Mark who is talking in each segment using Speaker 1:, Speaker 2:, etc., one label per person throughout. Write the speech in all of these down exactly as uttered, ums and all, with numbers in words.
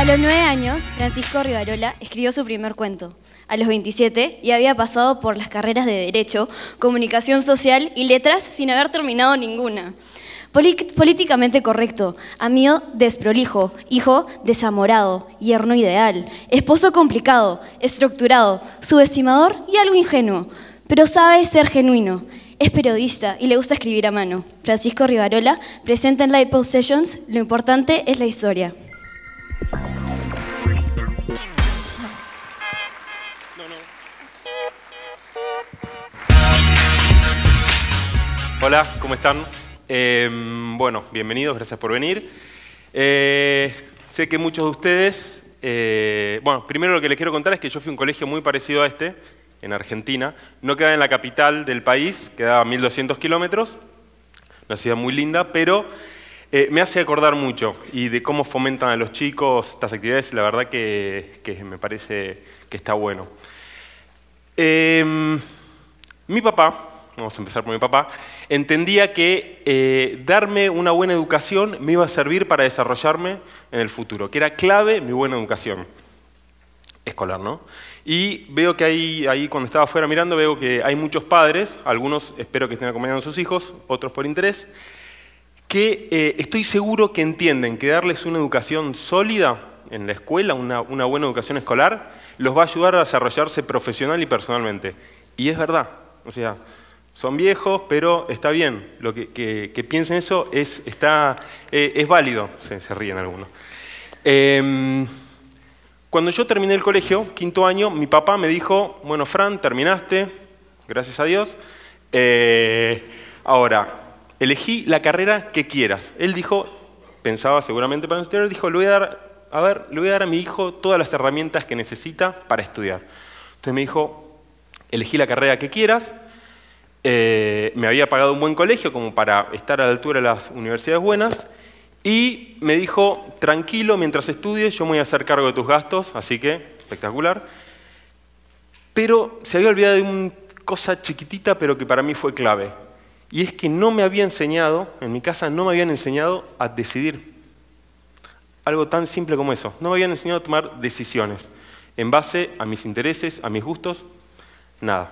Speaker 1: los nueve años, Francisco Rivarola escribió su primer cuento. A los veintisiete, y había pasado por las carreras de Derecho, Comunicación Social y Letras sin haber terminado ninguna. Polit- políticamente correcto, amigo desprolijo, hijo desamorado, yerno ideal, esposo complicado, estructurado, subestimador y algo ingenuo, pero sabe ser genuino. Es periodista y le gusta escribir a mano. Francisco Rivarola presenta en Lightpost Sessions Lo importante es la historia.
Speaker 2: Hola, ¿cómo están? Eh, bueno, bienvenidos, gracias por venir. Eh, sé que muchos de ustedes... Eh, bueno, primero lo que les quiero contar es que yo fui a un colegio muy parecido a este, en Argentina. No queda en la capital del país, queda a mil doscientos kilómetros, una ciudad muy linda, pero eh, me hace acordar mucho y de cómo fomentan a los chicos estas actividades. La verdad que, que me parece que está bueno. Eh, mi papá... Vamos a empezar por mi papá, entendía que eh, darme una buena educación me iba a servir para desarrollarme en el futuro, que era clave mi buena educación escolar, ¿no? Y veo que ahí, ahí cuando estaba afuera mirando, veo que hay muchos padres, algunos espero que estén acompañando a sus hijos, otros por interés, que eh, estoy seguro que entienden que darles una educación sólida en la escuela, una, una buena educación escolar, los va a ayudar a desarrollarse profesional y personalmente. Y es verdad, o sea... Son viejos, pero está bien. Lo que, que, que piensen eso es, está, eh, es válido. Se, se ríen algunos. Eh, cuando yo terminé el colegio, quinto año, mi papá me dijo, bueno, Fran, terminaste, gracias a Dios. Eh, ahora, elegí la carrera que quieras. Él dijo, pensaba seguramente para estudiar, dijo, le voy a dar, a ver, le voy a dar a mi hijo todas las herramientas que necesita para estudiar. Entonces me dijo, elegí la carrera que quieras. Eh, me había pagado un buen colegio como para estar a la altura de las universidades buenas y me dijo, tranquilo, mientras estudies yo me voy a hacer cargo de tus gastos, así que, espectacular. Pero se había olvidado de una cosa chiquitita, pero que para mí fue clave. Y es que no me había enseñado, en mi casa no me habían enseñado a decidir. Algo tan simple como eso. No me habían enseñado a tomar decisiones en base a mis intereses, a mis gustos, nada.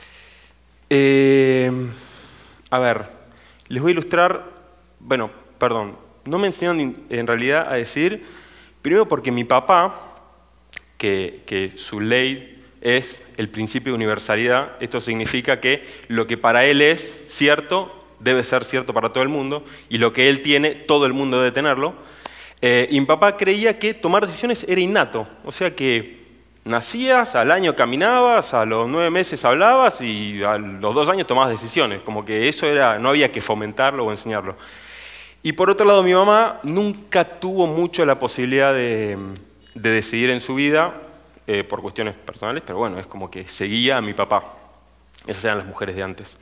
Speaker 2: Eh, a ver, les voy a ilustrar, bueno, perdón, no me enseñaron en realidad a decir, primero porque mi papá, que, que su ley es el principio de universalidad, esto significa que lo que para él es cierto, debe ser cierto para todo el mundo, y lo que él tiene, todo el mundo debe tenerlo, eh, y mi papá creía que tomar decisiones era innato, o sea que nacías, al año caminabas, a los nueve meses hablabas y a los dos años tomabas decisiones. Como que eso era, no había que fomentarlo o enseñarlo. Y por otro lado, mi mamá nunca tuvo mucho la posibilidad de, de decidir en su vida eh, por cuestiones personales, pero bueno, es como que seguía a mi papá. Esas eran las mujeres de antes.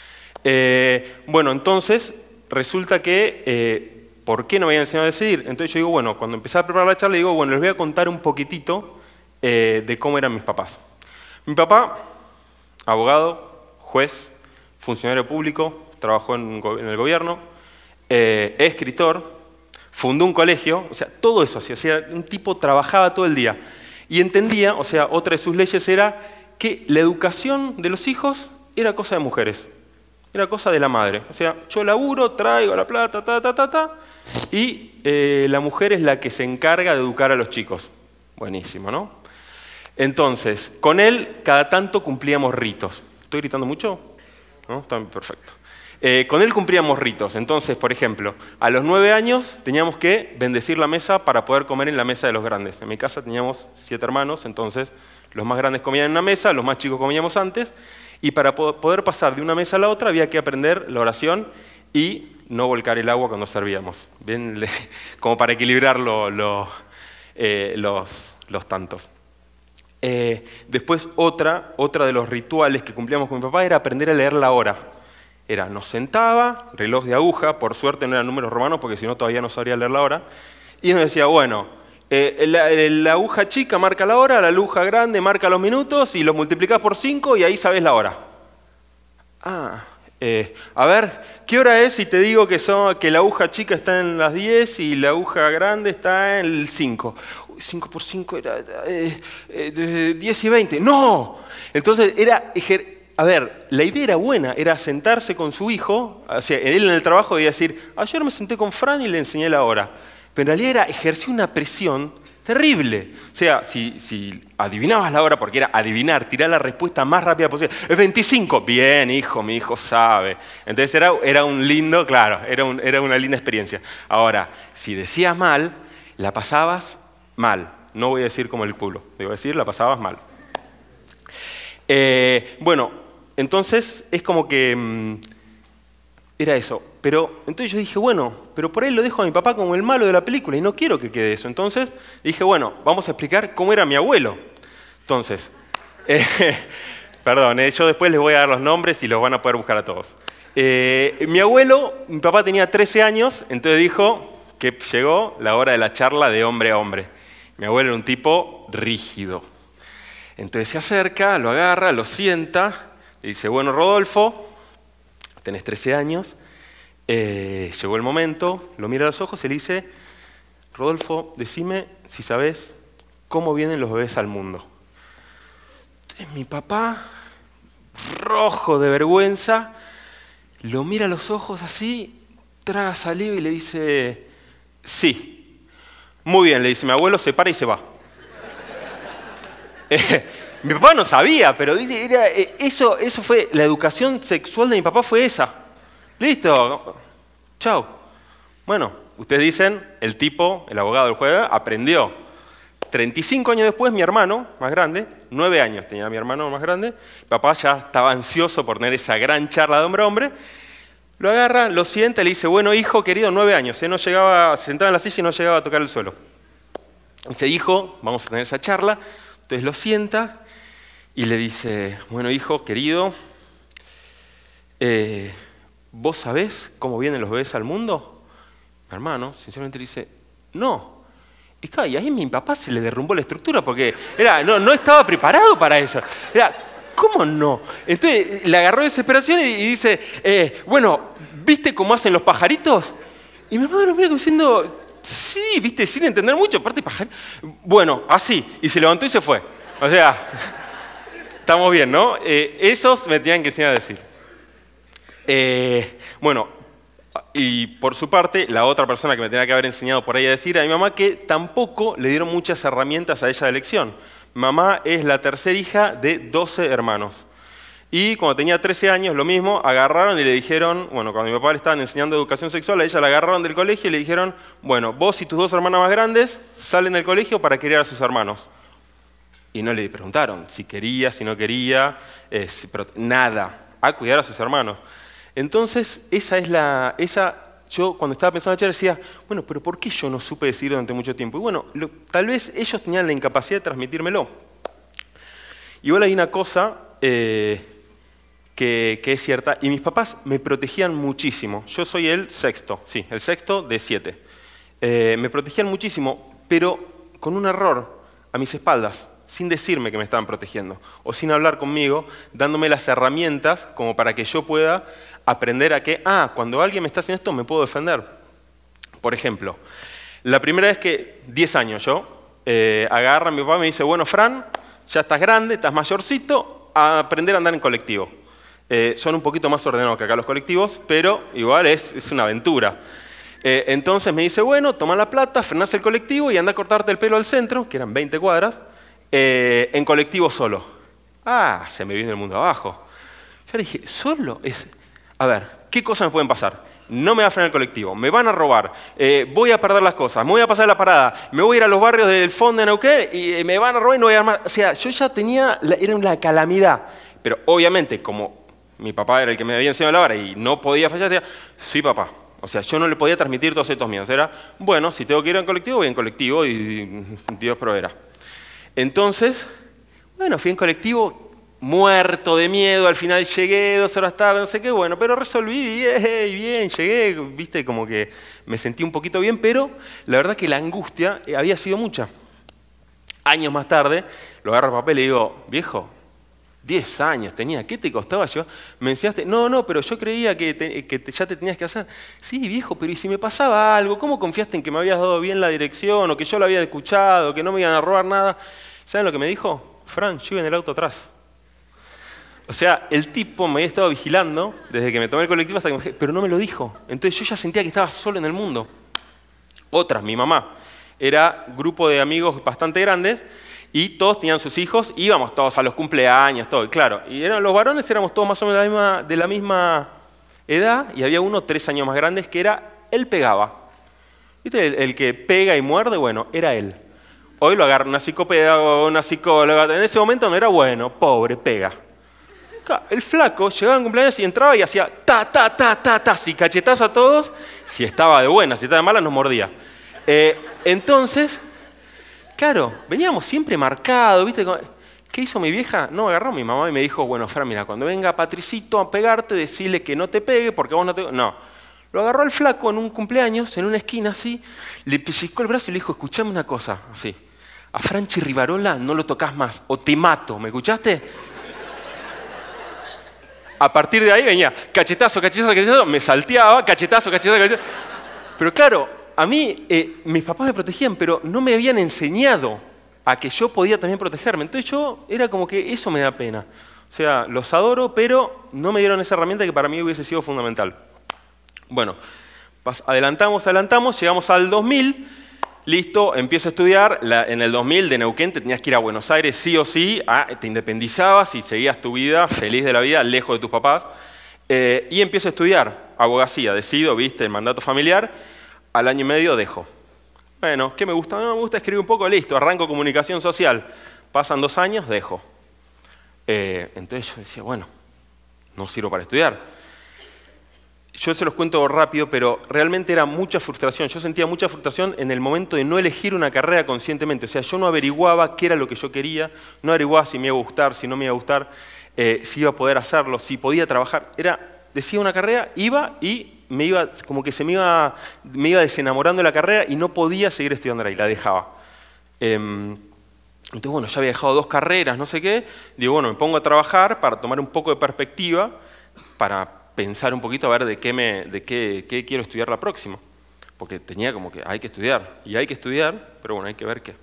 Speaker 2: Eh, bueno, entonces, resulta que, eh, ¿por qué no me habían enseñado a decidir? Entonces yo digo, bueno, cuando empecé a preparar la charla, digo, bueno, les voy a contar un poquitito Eh, de cómo eran mis papás. Mi papá, abogado, juez, funcionario público, trabajó en, en el gobierno, eh, escritor, fundó un colegio, o sea, todo eso hacía, o sea, un tipo trabajaba todo el día y entendía, o sea, otra de sus leyes era que la educación de los hijos era cosa de mujeres, era cosa de la madre, o sea, yo laburo, traigo la plata, ta, ta, ta, ta, y eh, la mujer es la que se encarga de educar a los chicos. Buenísimo, ¿no? Entonces, con él cada tanto cumplíamos ritos. ¿Estoy gritando mucho? ¿No? Está perfecto. Eh, con él cumplíamos ritos. Entonces, por ejemplo, a los nueve años teníamos que bendecir la mesa para poder comer en la mesa de los grandes. En mi casa teníamos siete hermanos, entonces los más grandes comían en una mesa, los más chicos comíamos antes, y para poder pasar de una mesa a la otra había que aprender la oración y no volcar el agua cuando servíamos. Bien, como para equilibrar lo, lo, eh, los, los tantos. Eh, después otra, otra de los rituales que cumplíamos con mi papá era aprender a leer la hora. Era, nos sentaba, reloj de aguja, por suerte no eran números romanos porque si no todavía no sabría leer la hora, y nos decía, bueno, eh, la, la aguja chica marca la hora, la aguja grande marca los minutos y los multiplicás por cinco y ahí sabes la hora. Ah, eh, a ver, ¿qué hora es si te digo que, son, que la aguja chica está en las diez y la aguja grande está en el cinco? cinco por cinco era eh, eh, diez y veinte. ¡No! Entonces era... A ver, la idea era buena, era sentarse con su hijo, o sea, él en el trabajo debía decir, ayer me senté con Fran y le enseñé la hora. Pero en realidad era ejercer una presión terrible. O sea, si, si adivinabas la hora, porque era adivinar, tirar la respuesta más rápida posible. Es veinticinco. Bien, hijo, mi hijo sabe. Entonces era, era un lindo, claro, era, un, era una linda experiencia. Ahora, si decías mal, la pasabas mal. No voy a decir como el culo, voy a decir la pasabas mal. Eh, bueno, entonces es como que mmm, era eso. Pero entonces yo dije, bueno, pero por ahí lo dejo a mi papá como el malo de la película y no quiero que quede eso. Entonces dije, bueno, vamos a explicar cómo era mi abuelo. Entonces, eh, perdón, eh, yo después les voy a dar los nombres y los van a poder buscar a todos. Eh, mi abuelo, mi papá tenía trece años, entonces dijo que llegó la hora de la charla de hombre a hombre. Mi abuelo era un tipo rígido. Entonces se acerca, lo agarra, lo sienta, le dice, bueno, Rodolfo, tenés trece años, eh, llegó el momento, lo mira a los ojos y le dice, Rodolfo, decime si sabés cómo vienen los bebés al mundo. Entonces mi papá, rojo de vergüenza, lo mira a los ojos así, traga saliva y le dice, sí. Muy bien, le dice mi abuelo, se para y se va. Eh, mi papá no sabía, pero era, eso, eso fue, la educación sexual de mi papá fue esa. Listo, chao. Bueno, ustedes dicen, el tipo, el abogado del juez, aprendió. treinta y cinco años después, mi hermano más grande, nueve años tenía mi hermano más grande, mi papá ya estaba ansioso por tener esa gran charla de hombre a hombre, lo agarra, lo sienta y le dice, bueno, hijo querido, nueve años, ¿eh? No llegaba, se sentaba en la silla y no llegaba a tocar el suelo. Dice, hijo, vamos a tener esa charla. Entonces lo sienta y le dice, bueno, hijo, querido, eh, ¿vos sabés cómo vienen los bebés al mundo? Mi hermano, sinceramente, le dice, no. Y, claro, y ahí a mi papá se le derrumbó la estructura porque era, no, no estaba preparado para eso. Era, ¿cómo no? Entonces le agarró desesperación y, y dice, eh, bueno, ¿viste cómo hacen los pajaritos? Y mi hermano lo mira como diciendo... Sí, viste, sin entender mucho, aparte pajarito. Bueno, así, y se levantó y se fue. O sea, estamos bien, ¿no? Eh, esos me tenían que enseñar a decir. Eh, bueno, y por su parte, la otra persona que me tenía que haber enseñado por ahí a decir a mi mamá que tampoco le dieron muchas herramientas a ella de elección. Mamá es la tercera hija de doce hermanos. Y cuando tenía trece años, lo mismo, agarraron y le dijeron, bueno, cuando mi papá le estaban enseñando educación sexual, a ella la agarraron del colegio y le dijeron, bueno, vos y tus dos hermanas más grandes salen del colegio para criar a sus hermanos. Y no le preguntaron si quería, si no quería, eh, si, pero nada, a cuidar a sus hermanos. Entonces, esa es la, esa, yo cuando estaba pensando en la charla decía, bueno, pero ¿por qué yo no supe decir durante mucho tiempo? Y bueno, lo, tal vez ellos tenían la incapacidad de transmitírmelo. Igual hay una cosa... Eh, Que, que es cierta, y mis papás me protegían muchísimo. Yo soy el sexto, sí, el sexto de siete. Eh, me protegían muchísimo, pero con un error, a mis espaldas, sin decirme que me estaban protegiendo, o sin hablar conmigo, dándome las herramientas como para que yo pueda aprender a que, ah, cuando alguien me está haciendo esto, me puedo defender. Por ejemplo, la primera vez que, diez años yo, eh, agarra a mi papá y me dice, bueno, Fran, ya estás grande, estás mayorcito, a aprender a andar en colectivo. Eh, son un poquito más ordenados que acá los colectivos, pero igual es, es una aventura. Eh, entonces me dice, bueno, toma la plata, frenás el colectivo y anda a cortarte el pelo al centro, que eran veinte cuadras, eh, en colectivo solo. Ah, se me viene el mundo abajo. Yo le dije, ¿solo? Es... A ver, ¿qué cosas me pueden pasar? No me va a frenar el colectivo, me van a robar, eh, voy a perder las cosas, me voy a pasar la parada, me voy a ir a los barrios del fondo de Neuquén y me van a robar y no voy a armar. O sea, yo ya tenía, la, era una calamidad. Pero obviamente, como mi papá era el que me había enseñado la vara y no podía fallar, decía, sí, papá. O sea, yo no le podía transmitir todos estos miedos. Era, bueno, si tengo que ir en colectivo, voy en colectivo y Dios proveerá. Entonces, bueno, fui en colectivo, muerto de miedo, al final llegué dos horas tarde, no sé qué, bueno, pero resolví, y bien, llegué, viste, como que me sentí un poquito bien, pero la verdad que la angustia había sido mucha. Años más tarde, lo agarro el papel y le digo, viejo, diez años tenía, ¿qué te costaba yo? Me enseñaste, no, no, pero yo creía que, te, que te, ya te tenías que hacer. Sí, viejo, pero ¿y si me pasaba algo? ¿Cómo confiaste en que me habías dado bien la dirección, o que yo lo había escuchado, que no me iban a robar nada? ¿Saben lo que me dijo? Fran, yo iba en el auto atrás. O sea, el tipo me había estado vigilando desde que me tomé el colectivo hasta que me... Pero no me lo dijo. Entonces yo ya sentía que estaba solo en el mundo. Otras, mi mamá. Era un grupo de amigos bastante grandes y todos tenían sus hijos. Íbamos todos a los cumpleaños, todo. Y claro, y eran, los varones éramos todos más o menos de la, misma, de la misma edad y había uno tres años más grandes que era, él pegaba. ¿Viste? El, el que pega y muerde, bueno, era él. Hoy lo agarra una psicopedagoga, una psicóloga. En ese momento no era bueno, pobre, pega. El flaco llegaba en cumpleaños y entraba y hacía ta, ta, ta, ta, ta, si cachetazo a todos, si estaba de buena, si estaba de mala, nos mordía. Eh, entonces, claro, veníamos siempre marcados, ¿viste? ¿Qué hizo mi vieja? No, agarró a mi mamá y me dijo, bueno, Fran, mira, cuando venga Patricito a pegarte, decirle que no te pegue porque vos no te... No. Lo agarró al flaco en un cumpleaños, en una esquina así, le pellizcó el brazo y le dijo, escuchame una cosa, así. A Franchi Rivarola no lo tocas más, o te mato, ¿me escuchaste? A partir de ahí venía cachetazo, cachetazo, cachetazo, me salteaba, cachetazo, cachetazo, cachetazo. Pero claro, a mí, eh, mis papás me protegían, pero no me habían enseñado a que yo podía también protegerme. Entonces yo, era como que eso me da pena. O sea, los adoro, pero no me dieron esa herramienta que para mí hubiese sido fundamental. Bueno, adelantamos, adelantamos, llegamos al dos mil. Listo, empiezo a estudiar. La, en el dos mil de Neuquén te tenías que ir a Buenos Aires sí o sí, ah, te independizabas y seguías tu vida, feliz de la vida, lejos de tus papás. Eh, y empiezo a estudiar abogacía. Decido, viste, el mandato familiar. Al año y medio dejo. Bueno, ¿qué me gusta? No, me gusta escribir un poco, listo, arranco comunicación social. Pasan dos años, dejo. Eh, entonces yo decía, bueno, no sirvo para estudiar. Yo se los cuento rápido, pero realmente era mucha frustración. Yo sentía mucha frustración en el momento de no elegir una carrera conscientemente. O sea, yo no averiguaba qué era lo que yo quería, no averiguaba si me iba a gustar, si no me iba a gustar, eh, si iba a poder hacerlo, si podía trabajar. Era, decía una carrera, iba y me iba, como que se me iba, me iba desenamorando de la carrera y no podía seguir estudiando ahí, la dejaba. Eh, entonces, bueno, ya había dejado dos carreras, no sé qué. Digo, bueno, me pongo a trabajar para tomar un poco de perspectiva, para pensar un poquito a ver de qué, me, de qué, qué quiero estudiar la próxima. Porque tenía como que hay que estudiar, y hay que estudiar, pero bueno, hay que ver qué.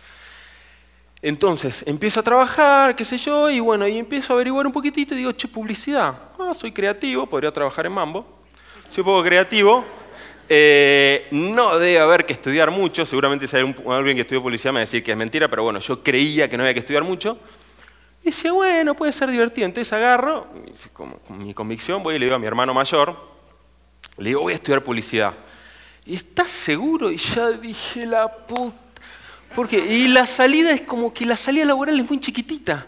Speaker 2: Entonces, empiezo a trabajar, qué sé yo, y bueno, y empiezo a averiguar un poquitito y digo, che, publicidad. Ah, soy creativo, podría trabajar en Mambo. Soy un poco creativo. Eh, no debe haber que estudiar mucho, seguramente si hay un, alguien que estudió publicidad me va a decir que es mentira, pero bueno, yo creía que no había que estudiar mucho. Y decía, bueno, puede ser divertido. Entonces agarro, como, con mi convicción, voy y le digo a mi hermano mayor, le digo, voy a estudiar publicidad. ¿Y estás seguro? Y ya dije, la puta. Porque, y la salida es como que la salida laboral es muy chiquitita.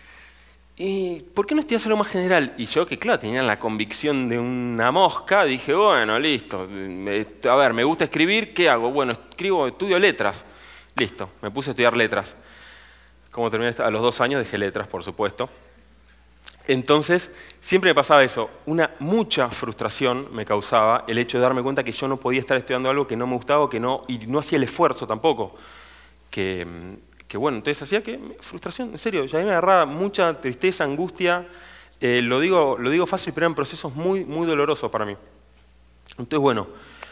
Speaker 2: ¿Y por qué no estudias algo más general? Y yo, que claro, tenía la convicción de una mosca, dije, bueno, listo. A ver, me gusta escribir, ¿qué hago? Bueno, escribo, estudio letras. Listo, me puse a estudiar letras. Como terminé a los dos años dejé letras, por supuesto. Entonces, siempre me pasaba eso. Una mucha frustración me causaba el hecho de darme cuenta que yo no podía estar estudiando algo que no me gustaba que no, y no hacía el esfuerzo tampoco. Que, que bueno, entonces hacía que... Frustración, en serio, ya a mí me agarraba mucha tristeza, angustia. Eh, lo, digo, lo digo fácil, pero eran procesos muy, muy dolorosos para mí. Entonces, bueno,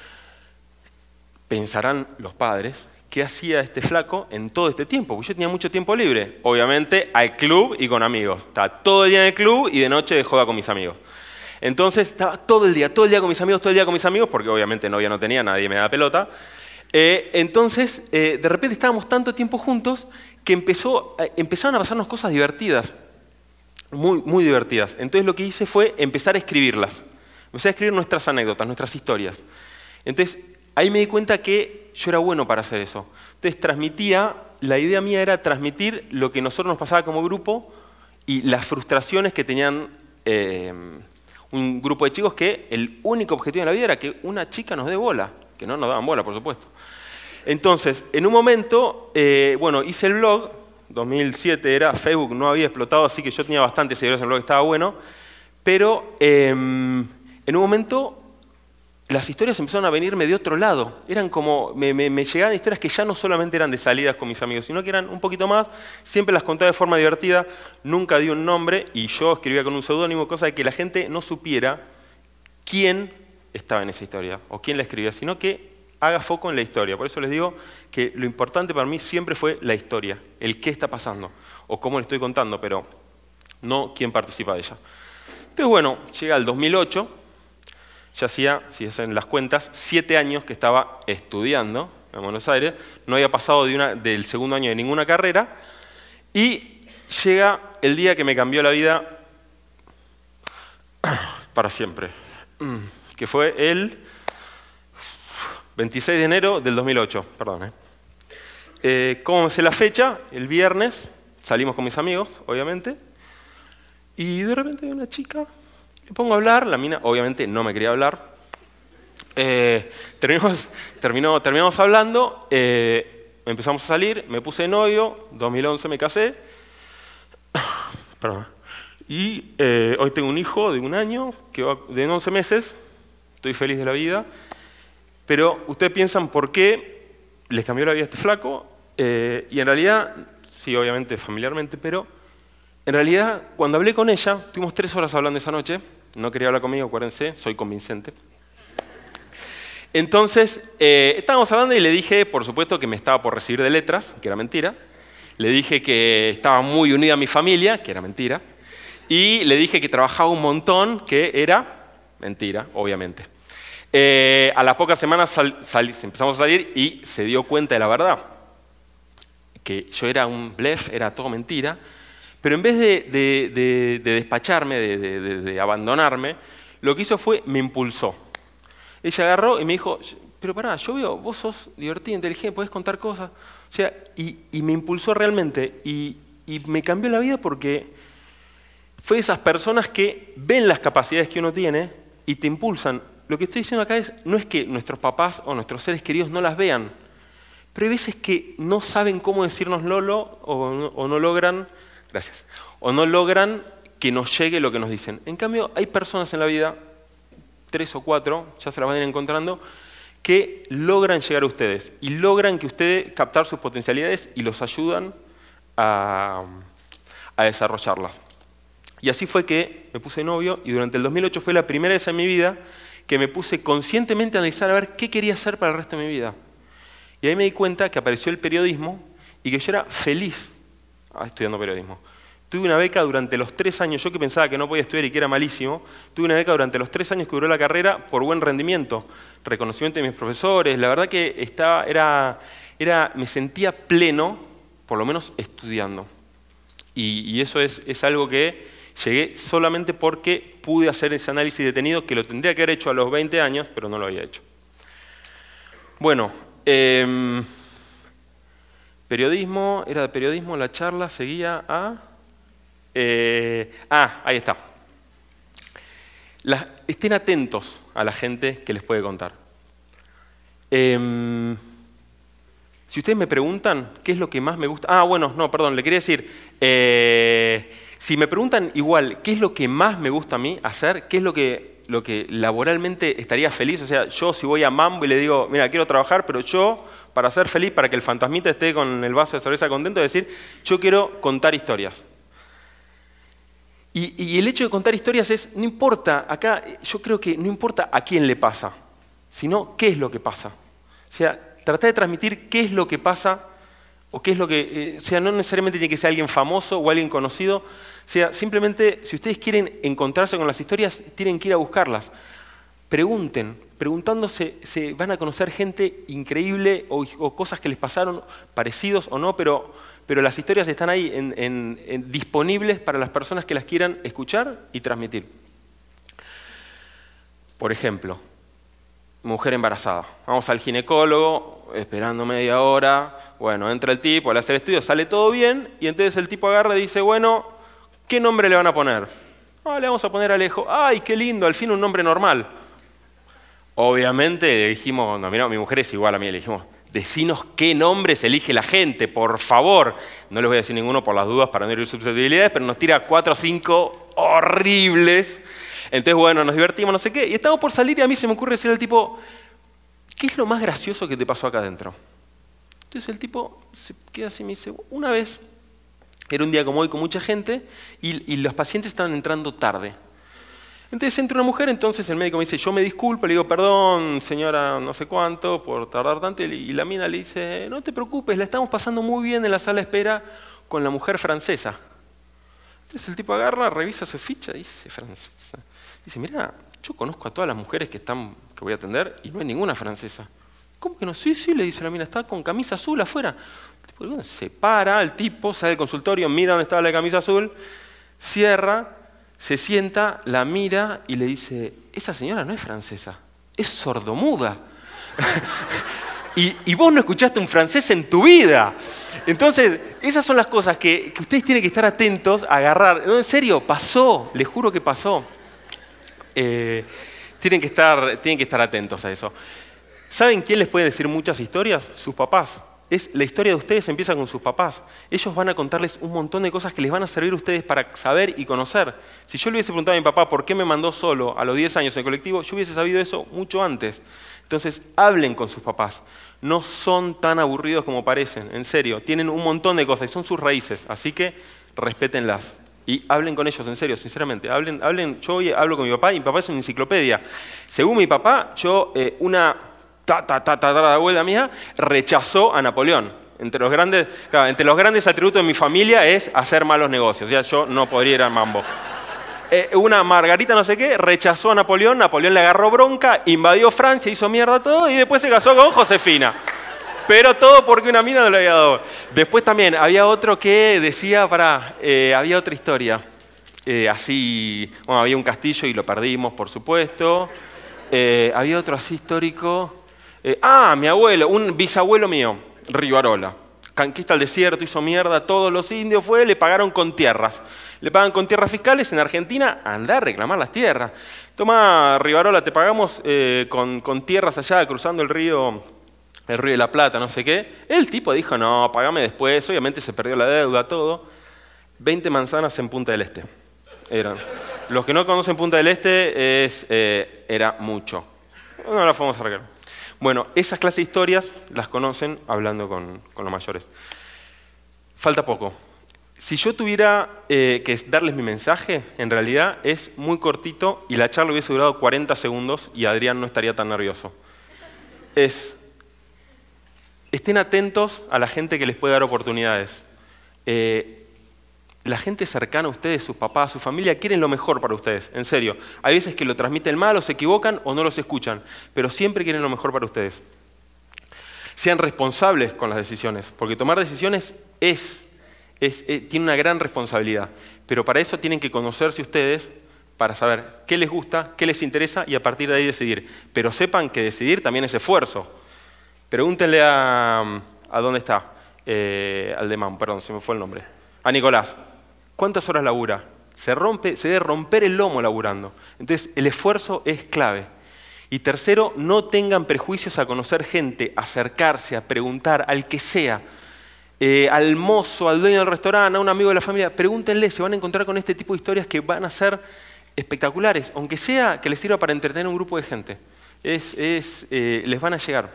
Speaker 2: pensarán los padres... ¿Qué hacía este flaco en todo este tiempo? Porque yo tenía mucho tiempo libre. Obviamente al club y con amigos. Estaba todo el día en el club y de noche de joda con mis amigos. Entonces estaba todo el día, todo el día con mis amigos, todo el día con mis amigos, porque obviamente novia no tenía, nadie me daba pelota. Eh, entonces, eh, de repente estábamos tanto tiempo juntos que empezó, eh, empezaron a pasarnos cosas divertidas. Muy, muy divertidas. Entonces lo que hice fue empezar a escribirlas. Empecé a escribir nuestras anécdotas, nuestras historias. Entonces, ahí me di cuenta que yo era bueno para hacer eso. Entonces transmitía, la idea mía era transmitir lo que a nosotros nos pasaba como grupo y las frustraciones que tenían eh, un grupo de chicos que el único objetivo de la vida era que una chica nos dé bola, que no nos daban bola, por supuesto. Entonces, en un momento, eh, bueno, hice el blog, dos mil siete era, Facebook no había explotado, así que yo tenía bastantes seguidores en el blog, estaba bueno, pero eh, en un momento... las historias empezaron a venirme de otro lado. Eran como, me, me, me llegaban historias que ya no solamente eran de salidas con mis amigos, sino que eran un poquito más. Siempre las contaba de forma divertida, nunca di un nombre y yo escribía con un seudónimo, cosa de que la gente no supiera quién estaba en esa historia o quién la escribía, sino que haga foco en la historia. Por eso les digo que lo importante para mí siempre fue la historia, el qué está pasando o cómo le estoy contando, pero no quién participa de ella. Entonces, bueno, llega el dos mil ocho. Ya hacía, si hacen las cuentas, siete años que estaba estudiando en Buenos Aires, no había pasado de una, del segundo año de ninguna carrera, y llega el día que me cambió la vida para siempre, que fue el veintiséis de enero del dos mil ocho, perdón. ¿eh? Eh, ¿Cómo me sé la fecha? El viernes, salimos con mis amigos, obviamente, y de repente hay una chica. Me pongo a hablar, la mina obviamente no me quería hablar. Eh, terminamos, terminó, terminamos hablando, eh, empezamos a salir, me puse de novio, dos mil once me casé. Perdón. Y eh, hoy tengo un hijo de un año, que va, de once meses, estoy feliz de la vida. Pero ustedes piensan por qué les cambió la vida a este flaco, eh, y en realidad, sí, obviamente familiarmente, pero en realidad cuando hablé con ella, tuvimos tres horas hablando esa noche. No quería hablar conmigo, acuérdense, soy convincente. Entonces, eh, estábamos hablando y le dije, por supuesto, que me estaba por recibir de letras, que era mentira. Le dije que estaba muy unida a mi familia, que era mentira. Y le dije que trabajaba un montón, que era mentira, obviamente. Eh, a las pocas semanas sal, sal, empezamos a salir y se dio cuenta de la verdad. Que yo era un blef, era todo mentira. Pero en vez de, de, de, de despacharme, de, de, de abandonarme, lo que hizo fue, me impulsó. Ella agarró y me dijo, pero pará, yo veo, vos sos divertida, inteligente, podés contar cosas. O sea, y, y me impulsó realmente. Y, y me cambió la vida porque fue de esas personas que ven las capacidades que uno tiene y te impulsan. Lo que estoy diciendo acá es, no es que nuestros papás o nuestros seres queridos no las vean, pero hay veces que no saben cómo decirnos Lolo o no, o no logran... Gracias. O no logran que nos llegue lo que nos dicen. En cambio, hay personas en la vida, tres o cuatro, ya se las van a ir encontrando, que logran llegar a ustedes y logran que ustedes captar sus potencialidades y los ayudan a, a desarrollarlas. Y así fue que me puse novio y durante el dos mil ocho fue la primera vez en mi vida que me puse conscientemente a analizar a ver qué quería hacer para el resto de mi vida. Y ahí me di cuenta que apareció el periodismo y que yo era feliz estudiando periodismo. Tuve una beca durante los tres años, yo que pensaba que no podía estudiar y que era malísimo, tuve una beca durante los tres años que duró la carrera por buen rendimiento, reconocimiento de mis profesores, la verdad que estaba, era, era, me sentía pleno, por lo menos estudiando. Y, y eso es, es algo que llegué solamente porque pude hacer ese análisis detenido, que lo tendría que haber hecho a los veinte años, pero no lo había hecho. Bueno, eh, periodismo, era de periodismo, la charla seguía a... Eh, ah, ahí está. Las, estén atentos a la gente que les puede contar. Eh, si ustedes me preguntan qué es lo que más me gusta... Ah, bueno, no, perdón, le quería decir... Eh, si me preguntan igual qué es lo que más me gusta a mí hacer, qué es lo que, lo que laboralmente estaría feliz, o sea, yo si voy a Mambo y le digo, mira, quiero trabajar, pero yo... para ser feliz, para que el fantasmita esté con el vaso de cerveza contento, es decir, yo quiero contar historias. Y, y el hecho de contar historias es, no importa, acá yo creo que no importa a quién le pasa, sino qué es lo que pasa. O sea, tratar de transmitir qué es lo que pasa, o qué es lo que, eh, o sea, no necesariamente tiene que ser alguien famoso o alguien conocido, o sea, simplemente, si ustedes quieren encontrarse con las historias, tienen que ir a buscarlas. Pregunten, preguntándose, se van a conocer gente increíble o, o cosas que les pasaron, parecidos o no, pero, pero las historias están ahí en, en, en, disponibles para las personas que las quieran escuchar y transmitir. Por ejemplo, mujer embarazada. Vamos al ginecólogo, esperando media hora, bueno, entra el tipo, al hacer estudios sale todo bien, y entonces el tipo agarra y dice, bueno, ¿qué nombre le van a poner? Ah, le vamos a poner Alejo. ¡Ay, qué lindo! Al fin un nombre normal. Obviamente le dijimos, no, mira, mi mujer es igual a mí, le dijimos, decinos qué nombres elige la gente, por favor. No les voy a decir ninguno por las dudas para no herir susceptibilidades, pero nos tira cuatro o cinco horribles. Entonces, bueno, nos divertimos, no sé qué, y estamos por salir y a mí se me ocurre decirle al tipo, ¿qué es lo más gracioso que te pasó acá adentro? Entonces el tipo se queda así y me dice, una vez, era un día como hoy con mucha gente, y, y los pacientes estaban entrando tarde. Entonces entra una mujer, entonces el médico me dice, yo me disculpo, le digo, perdón, señora no sé cuánto, por tardar tanto, y la mina le dice, no te preocupes, la estamos pasando muy bien en la sala de espera con la mujer francesa. Entonces el tipo agarra, revisa su ficha, dice, francesa. Dice, mira, yo conozco a todas las mujeres que, están, que voy a atender y no hay ninguna francesa. ¿Cómo que no? Sí, sí, le dice la mina, está con camisa azul afuera. El tipo, se para, el tipo sale del consultorio, mira dónde estaba la camisa azul, cierra, se sienta, la mira y le dice, esa señora no es francesa, es sordomuda. y, y vos no escuchaste un francés en tu vida. Entonces, esas son las cosas que, que ustedes tienen que estar atentos a agarrar. No, en serio, pasó, les juro que pasó. Eh, tienen, que estar, tienen que estar atentos a eso. ¿Saben quién les puede decir muchas historias? Sus papás. Es, la historia de ustedes empieza con sus papás. Ellos van a contarles un montón de cosas que les van a servir a ustedes para saber y conocer. Si yo le hubiese preguntado a mi papá por qué me mandó solo a los diez años en el colectivo, yo hubiese sabido eso mucho antes. Entonces, hablen con sus papás. No son tan aburridos como parecen, en serio. Tienen un montón de cosas y son sus raíces, así que respétenlas. Y hablen con ellos, en serio, sinceramente. Hablen, hablen. Yo hoy hablo con mi papá y mi papá es una enciclopedia. Según mi papá, yo, eh, una... Ta, ta, ta, ta, ta, la abuela mía rechazó a Napoleón. Entre los, grandes, claro, entre los grandes atributos de mi familia es hacer malos negocios. Ya yo no podría ir al mambo. Eh, una Margarita no sé qué rechazó a Napoleón, Napoleón le agarró bronca, invadió Francia, hizo mierda todo y después se casó con Josefina. Pero todo porque una mina no le había dado. Después también había otro que decía, para, eh, había otra historia. Eh, así, bueno, había un castillo y lo perdimos, por supuesto. Eh, había otro así histórico. Eh, ah, mi abuelo, un bisabuelo mío, Rivarola. Conquista el desierto, hizo mierda, todos los indios fue, le pagaron con tierras. Le pagan con tierras fiscales en Argentina, anda a reclamar las tierras. Toma, Rivarola, te pagamos eh, con, con tierras allá, cruzando el río, el río de la Plata, no sé qué. El tipo dijo, no, pagame después, obviamente se perdió la deuda, todo. veinte manzanas en Punta del Este. Eran. Los que no conocen Punta del Este, es, eh, era mucho. No las podemos arreglar. Bueno, esas clases de historias las conocen hablando con, con los mayores. Falta poco. Si yo tuviera eh, que darles mi mensaje, en realidad es muy cortito y la charla hubiese durado cuarenta segundos y Adrián no estaría tan nervioso. Es, estén atentos a la gente que les puede dar oportunidades. Eh, La gente cercana a ustedes, sus papás, su familia, quieren lo mejor para ustedes, en serio. Hay veces que lo transmiten mal o se equivocan o no los escuchan, pero siempre quieren lo mejor para ustedes. Sean responsables con las decisiones, porque tomar decisiones es, es, es, tiene una gran responsabilidad, pero para eso tienen que conocerse ustedes para saber qué les gusta, qué les interesa y a partir de ahí decidir. Pero sepan que decidir también es esfuerzo. Pregúntenle a... ¿A dónde está? Eh, al de Mam, perdón, se me fue el nombre. A Nicolás. ¿Cuántas horas labura? Se, rompe, se debe romper el lomo laburando. Entonces, el esfuerzo es clave. Y tercero, no tengan prejuicios a conocer gente, a acercarse, a preguntar, al que sea. Eh, al mozo, al dueño del restaurante, a un amigo de la familia, pregúntenle, se van a encontrar con este tipo de historias que van a ser espectaculares, aunque sea que les sirva para entretener a un grupo de gente. Es, es, eh, les van a llegar.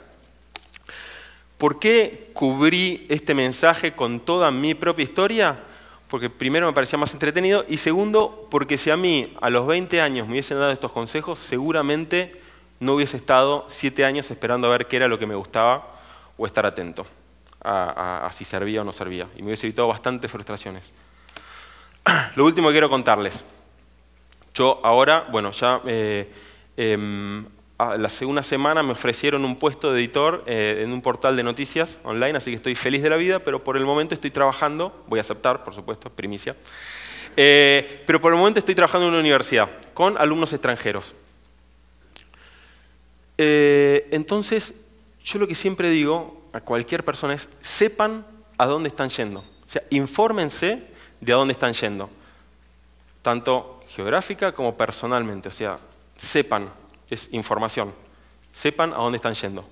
Speaker 2: ¿Por qué cubrí este mensaje con toda mi propia historia? Porque primero me parecía más entretenido y segundo, porque si a mí a los veinte años me hubiesen dado estos consejos, seguramente no hubiese estado siete años esperando a ver qué era lo que me gustaba o estar atento a, a, a si servía o no servía. Y me hubiese evitado bastantes frustraciones. Lo último que quiero contarles. Yo ahora, bueno, ya eh, eh, la segunda semana me ofrecieron un puesto de editor eh, en un portal de noticias online, así que estoy feliz de la vida, pero por el momento estoy trabajando, voy a aceptar, por supuesto, primicia, eh, pero por el momento estoy trabajando en una universidad con alumnos extranjeros. Eh, entonces, yo lo que siempre digo a cualquier persona es, sepan a dónde están yendo. O sea, infórmense de a dónde están yendo, tanto geográfica como personalmente, o sea, sepan. Es información. Sepan a dónde están yendo.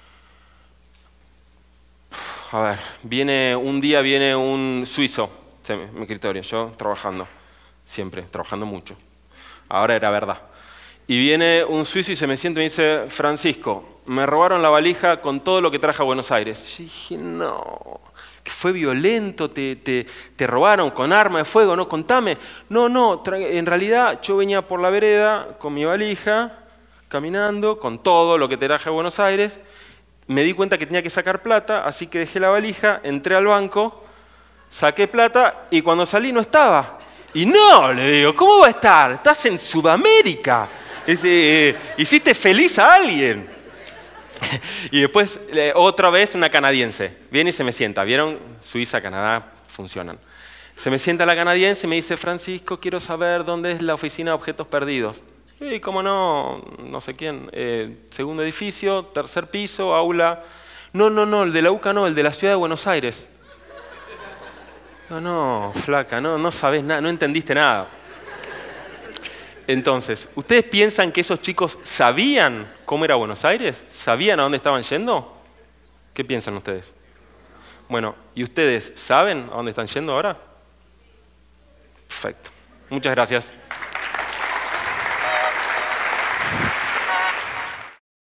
Speaker 2: A ver, viene un día viene un suizo a mi escritorio, yo trabajando, siempre, trabajando mucho. ahora era verdad. Y viene un suizo y se me siente y me dice, Francisco, me robaron la valija con todo lo que traje a Buenos Aires. Yo dije, no, que fue violento, te, te, te robaron con arma de fuego, no, contame. No, no, en realidad yo venía por la vereda con mi valija, caminando, con todo lo que traje a Buenos Aires. Me di cuenta que tenía que sacar plata, así que dejé la valija, entré al banco, saqué plata y cuando salí no estaba. Y no, le digo, ¿cómo va a estar? Estás en Sudamérica. Es, eh, hiciste feliz a alguien. Y después, eh, otra vez, una canadiense. Viene y se me sienta. ¿Vieron? Suiza, Canadá, funcionan. Se me sienta la canadiense y me dice, Francisco, quiero saber dónde es la oficina de objetos perdidos. Y cómo no, no sé quién. Eh, segundo edificio, tercer piso, aula. No, no, no, el de la U C A no, el de la ciudad de Buenos Aires. No, no, flaca, no, no sabés nada, no entendiste nada. Entonces, ¿ustedes piensan que esos chicos sabían cómo era Buenos Aires? ¿Sabían a dónde estaban yendo? ¿Qué piensan ustedes? Bueno, ¿y ustedes saben a dónde están yendo ahora? Perfecto. Muchas gracias.